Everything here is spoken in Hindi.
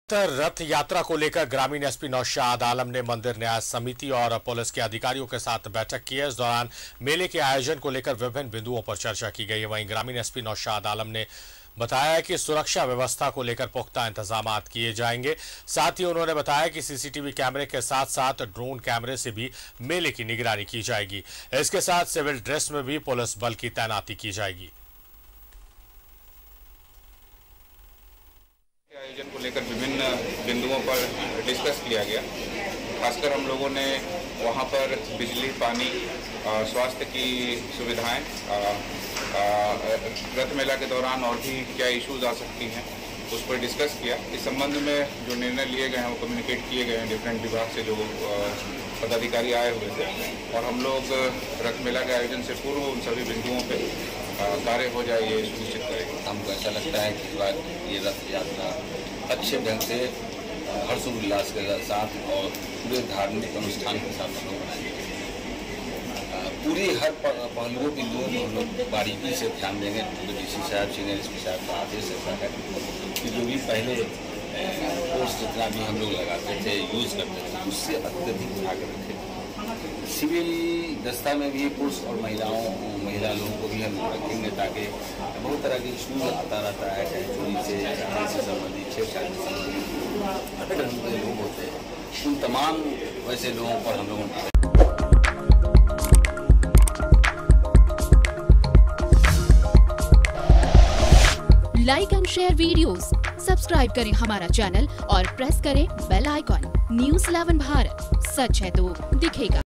रथ यात्रा को लेकर ग्रामीण एसपी नौशाद आलम ने मंदिर न्यास समिति और पुलिस के अधिकारियों के साथ बैठक की है। इस दौरान मेले के आयोजन को लेकर विभिन्न बिंदुओं पर चर्चा की गई है। वहीं ग्रामीण एसपी नौशाद आलम ने बताया कि सुरक्षा व्यवस्था को लेकर पुख्ता इंतजाम किए जाएंगे। साथ ही उन्होंने बताया कि सीसीटीवी कैमरे के साथ साथ ड्रोन कैमरे से भी मेले की निगरानी की जाएगी। इसके साथ सिविल ड्रेस में भी पुलिस बल की तैनाती की जाएगी। आयोजन को लेकर विभिन्न बिंदुओं पर डिस्कस किया गया। खासकर हम लोगों ने वहां पर बिजली, पानी, स्वास्थ्य की सुविधाएं, रथ मेला के दौरान और भी क्या इश्यूज आ सकती हैं उस पर डिस्कस किया। इस संबंध में जो निर्णय लिए गए हैं वो कम्युनिकेट किए गए हैं डिफरेंट विभाग से जो पदाधिकारी आए हुए थे, और हम लोग रथ मेला के आयोजन से पूर्व उन सभी बिंदुओं पे कार्य हो जाए ये सुनिश्चित करेंगे। हमको ऐसा लगता है कि इस बार ये रथ यात्रा अच्छे ढंग से हर्षोल्लास के साथ और पूरे धार्मिक अनुष्ठान के साथ हम लोग मनाएंगे। पूरी हर पहलुओं बिंदुओं को हम लोग बारीकी से ध्यान देंगे। तो डीसी साहब, सीनियर एसपी साहब का आदेश ऐसा है कि जो भी पहले फोर्स जितना भी हम लोग लगाते थे, यूज़ करते थे, उससे अत्यधिक आगे रखें। सिविल दस्ता में भी पुरुष और महिला लोगों को भी हम रखेंगे, ताकि बहुत तरह की इशू आता रहता है, चाहे चोरी से, चाहे से संबंधित, छेड़छाड़ से संबंधित लोग होते हैं, उन तमाम वैसे लोगों पर हम लोगों like and share videos, subscribe करें हमारा चैनल और प्रेस करें बेल आइकॉन। न्यूज़ 11 भारत, सच है तो दिखेगा।